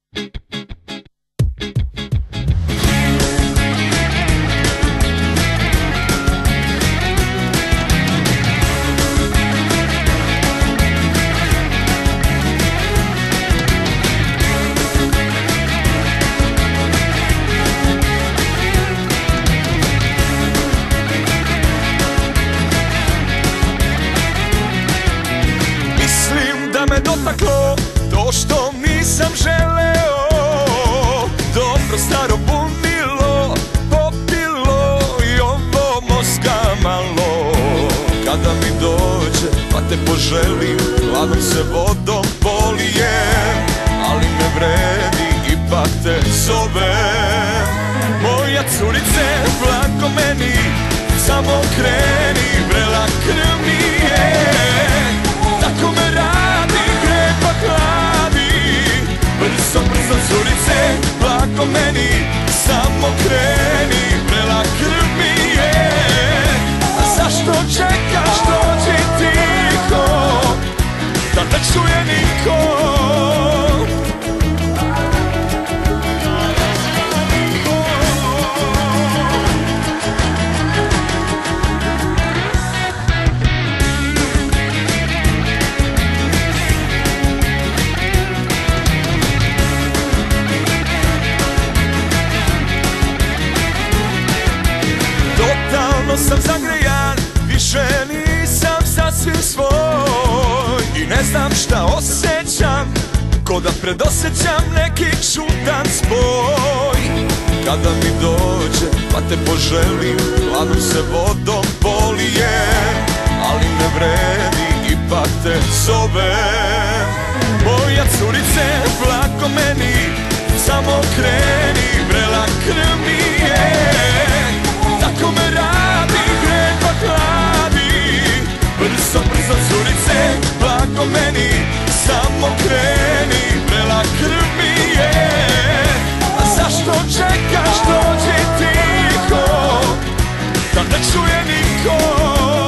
Me dotaklo to što nisam želeo, dobro staro bunilo, popilo i ovo mozga malo. Kada mi dođe pa te poželim, hladnom se vodom polijem, ali ne vredi, ipak te zovem. Moja curice, blago meni, samo kreni, vrela krv mi je, tako me radi, krepa hladi. Brzo, brzo curice, blago meni, samo kreni, vrela krv mi je. A zašto čekaš, dođi tiho, da ne čuje niko. Totalno sam zagrejan, više nisam sasvim svoj i ne znam šta osjećam, ko da predosjećam neki čudan spoj. Kada mi dođe pa te poželim, hladnom se vodom polijem, ali ne vredi, ipak te zovem. Moja curice, blago meni, samo kreni, vrela krv mi je, tako me radi, krepa hladi. Brzo, brzo curice, blago meni, samo kreni, vrela krv mi je. A zašto čekaš, dođi tiho, da ne čuje niko.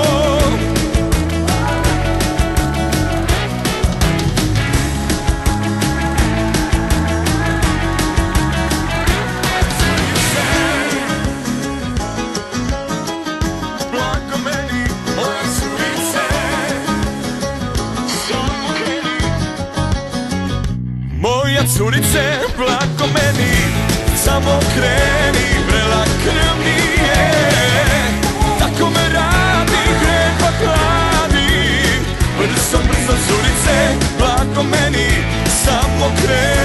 Moja curice, blago meni, samo kreni, vrela krv mi je, tako me radi, krepa hladi. Brzo, brzo curice, blago meni, samo kreni.